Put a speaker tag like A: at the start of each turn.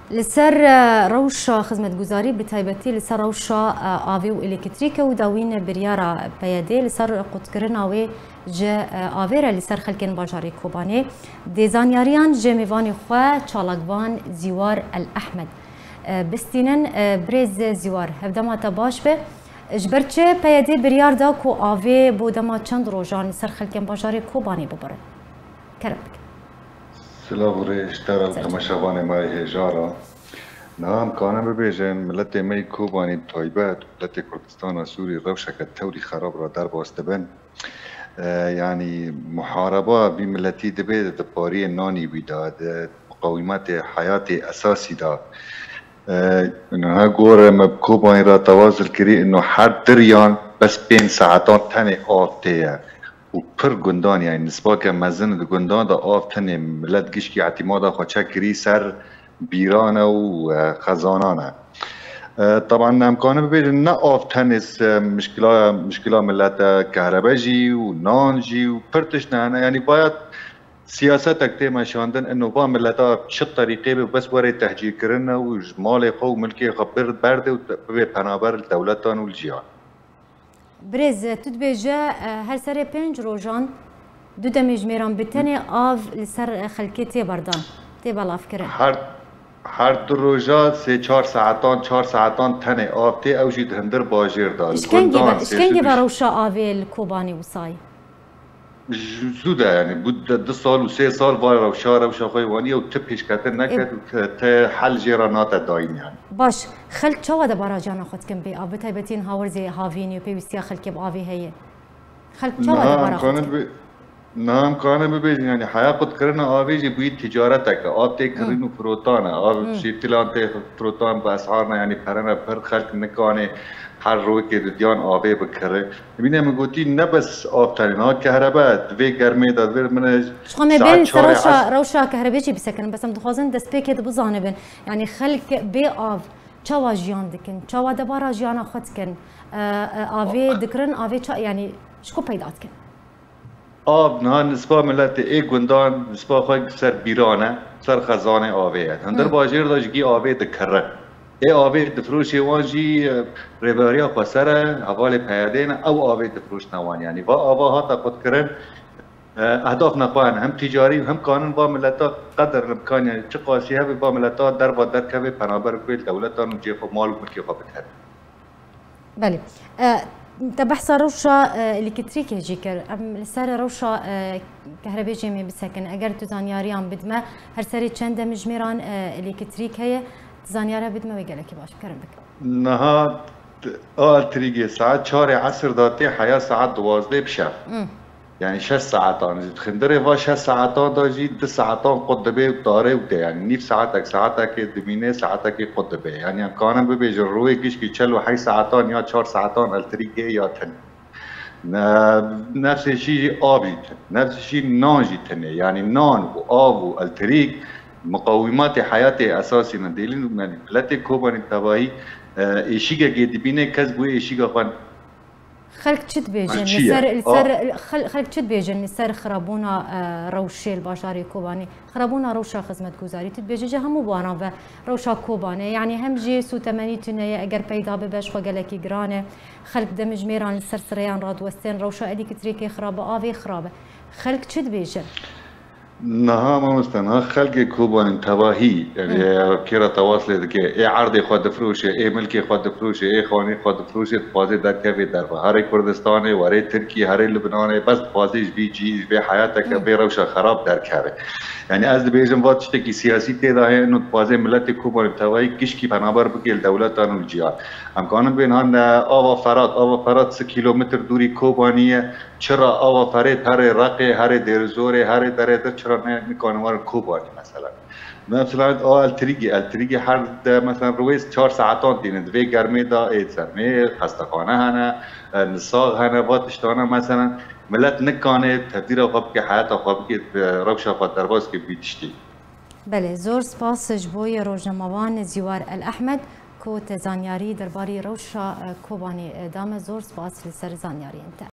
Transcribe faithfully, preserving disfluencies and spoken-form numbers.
A: لسر روشا خدمتگزاری به تایبەتی لسر روشا آوی و الکتریک و داوین بریارا پیاده لسر قوتکردنا و جه آویره لسر خلکن باجاری کوبانه دیزانیاریان جه میوانی خواه چالکوان زیوار الاحمد بستینن بریز زیوار هفدماتا باش به جبرچه پیاده بریار دا کو آوی بودما چند روزان لسر خلکن باجاری کوبانه ببره کرم
B: سلام ریش ترى تماشاواني ماي هجارة نعم كان ببيجن ملت مي كوباني بطيبات ملت كردستان سوري روشة كالتولي خراب را در باستبن آه يعني محاربة بملتي دبيت دباري ناني بيداد مقاومات حياتي أساسي دا آه إنه هاقور مبكوباني را توازل كري إنه حد دريان بس بين ساعتان تاني آفتيا و پر گندان یعنی نسبت که مزن گندان دا آب تنه ملت گیش کی اعتماد خواچه کری سر بیرانه و خزانانه طبعا امکانه ببینید نه آب تنس مشکلات مشکلات ملت کهرباجی و نانجی و پرتش نه یعنی باید سیاست اکتی مشاندن انه با ملت چه طریقه بس وره تهجیر کردن و مال خو و ملکی خبر برده و به پنابر دولتان و الجیان
A: برز تدبیجه هر سر پنج روزان دو دمیج میران بتنی آو لسر خلکی تی بردان تی بالاف کرن
B: هر هر دو روزا سه چهار ساعتان چهار ساعتان تنی آو تی اوجی دهندر باجیر داد
A: اشکنگی با اشکنگی با روشا آویل کوبانی وصای
B: زوده یعنی بود دو سال و سه سال وای روشا روشا خویوانی و تپیش کتر نکرد و ته حل جیرانات دایم یعنی
A: باش خلق چه وده براجانا خود کن بی آب تایبتین هاورزی هاوینی و پیوستی خلق بآوی هیه خلق چه وده برا خود
B: نام کانه ببینید یعنی حیا خود کردن آبی جی بوی تجارت که آب تی کردن و فروتانه آب شیطلان تی فروتان با اسعار نه یعنی پرنه پر خلق نکانه هر روی که دیان آبی بکره ببینه میگویی نه بس آب ترین ها کهرباء دوی گرمی داد ور من
A: شخصا بین روشا روشا کهربایی چی بسکن بس هم دخوازن دست پیک دو بزانه بین یعنی خلق بی آب چوا جیان دکن چوا دبارا جیان خود کن آبی دکرن آبی چا یعنی شکو پیدات کن
B: آب نه نسبت ملت ای گندان نسبت خود سر بیرانه سر خزانه آبیه هندر باجر داشتی آبی دکره ای آبی دفروشی وانجی ریباریا پسره حوال پیاده نه او آبی دفروش نوان یعنی و آبها تا خود کرن اهداف نخواهن هم تجاری هم قانون با ملتا قدر امکان یعنی چه قاسیه با ملتا در با در که پنابر کویل دولتان و جیف و مال و ملکی خواه بکرد
A: بله تبحث روشا الکتریک جیکر ام لسر روشا كهرباء جيمي بسكن اگر تو زانياريان بدما هر سري چند مجميران الکتریک هي زانيارا بدما ويقالك باش بكرم بك
B: نها آل تريجي ساعات چهار عصر داتي حياة ساعات دوازده بشف يعني شش ساعتان خندره و شش ساعتان داجي دو ساعتان قدبه و داره و ده يعني نيف ساعتك ساعتك دمينه ساعتك قدبه يعني امكانم ببيج روي كيش كي چلو حي ساعتان یا چهار ساعتان التريجي یا تن نفس الشيء آبي تن نفس الشيء نانجي تن يعني نان و آب و التريج مقومات حياتي اساسي نديلين يعني بلاتي كوباني تباهي ايشيغا جدي بينه كسبو ايشيغا خان
A: خلق چت بيجن لسر لسر خلق چت بيجن لسر خرابونا روشي الباشاري كوباني خرابونا روشا خدمت گزاري تت بيجي همو بانا و روشا كوباني يعني هم جي سو ثمانية تنية اگر پیدا ببش خو گلكي گرانه خلق دمج ميران لسر سريان راد وستين روشا الكتريكي خرابه آوي خرابه خلق چت بيجن
B: نها ما مستنها خلق كوبان تباهي يعني كيرا تواصل دك اي عرض خود فروشه اي ملكي خود فروشه اي خاني خود فروشه فازي در كيف در هر كردستان وري تركي هر لبنان بس فازيش بي جي بي حياتك بي روشه خراب در كاره يعني از بيجم وقت تشتكي سياسي تدا هي انه فازي ملت كوبان تباهي كشكي بنابر بكيل دولتان والجيار امكان بين هان آوا فرات آوا فرات سه كيلومتر دوری کوبانیه چرا آوا فرات هر رقه هر درزوره هر دره در چرا نمیکنه وار کوبانی مثلا مثلا آ التریگی التریگی هر مثلا رویز چهار ساعتان دینه دوی گرمی دا اید سرمه خستخانه هنه نساغ هنه واتشتانه مثلا ملت نکانه تبدیل خواب که حیات خواب که روش خواب درباز که بیتشتی
A: بله زور سپاس جبوی روزنامه‌وان زیوار الاحمد کو تزانیاری درباره روشا کوبانی دام زور سپاس لسر زانیاری انت